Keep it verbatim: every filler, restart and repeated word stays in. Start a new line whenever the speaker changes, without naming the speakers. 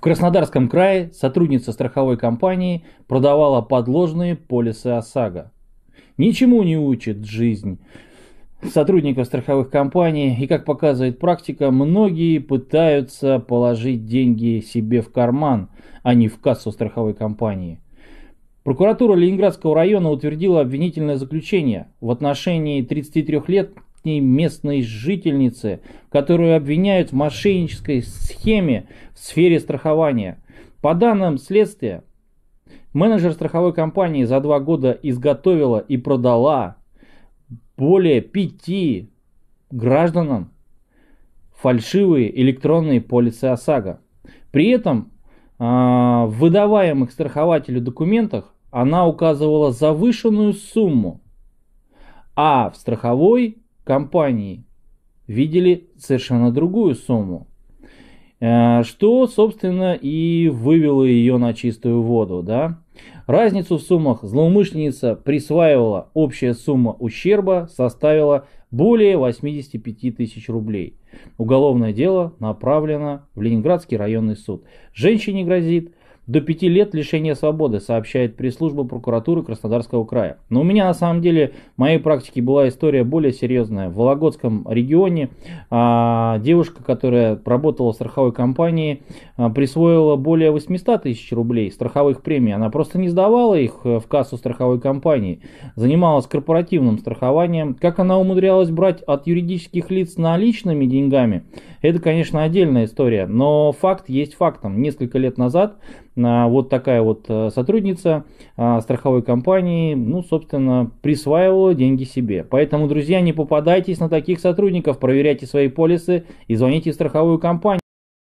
Краснодарском крае сотрудница страховой компании продавала подложные полисы ОСАГО. Ничему не учит жизнь сотрудников страховых компаний, и, как показывает практика, многие пытаются положить деньги себе в карман, а не в кассу страховой компании. Прокуратура Ленинградского района утвердила обвинительное заключение в отношении тридцатитрёхлетней местной жительницы, которую обвиняют в мошеннической схеме в сфере страхования. По данным следствия, менеджер страховой компании за два года изготовила и продала более пяти гражданам фальшивые электронные полисы ОСАГО. При этом в выдаваемых страхователю документах она указывала завышенную сумму, а в страховой компании видели совершенно другую сумму, что, собственно, и вывело ее на чистую воду. Да? Разницу в суммах злоумышленница присваивала, общая сумма ущерба составила более восьмидесяти пяти тысяч рублей. Уголовное дело направлено в Ленинградский районный суд. Женщине грозит до пяти лет лишения свободы, сообщает пресс-служба прокуратуры Краснодарского края. Но у меня на самом деле в моей практике была история более серьезная. В Вологодском регионе а, девушка, которая работала в страховой компании, а, присвоила более восьмисот тысяч рублей страховых премий. Она просто не сдавала их в кассу страховой компании, занималась корпоративным страхованием. Как она умудрялась брать от юридических лиц наличными деньгами, это, конечно, отдельная история. Но факт есть фактом. Несколько лет назад вот такая вот сотрудница страховой компании, ну, собственно, присваивала деньги себе. Поэтому, друзья, не попадайтесь на таких сотрудников, проверяйте свои полисы и звоните в страховую компанию.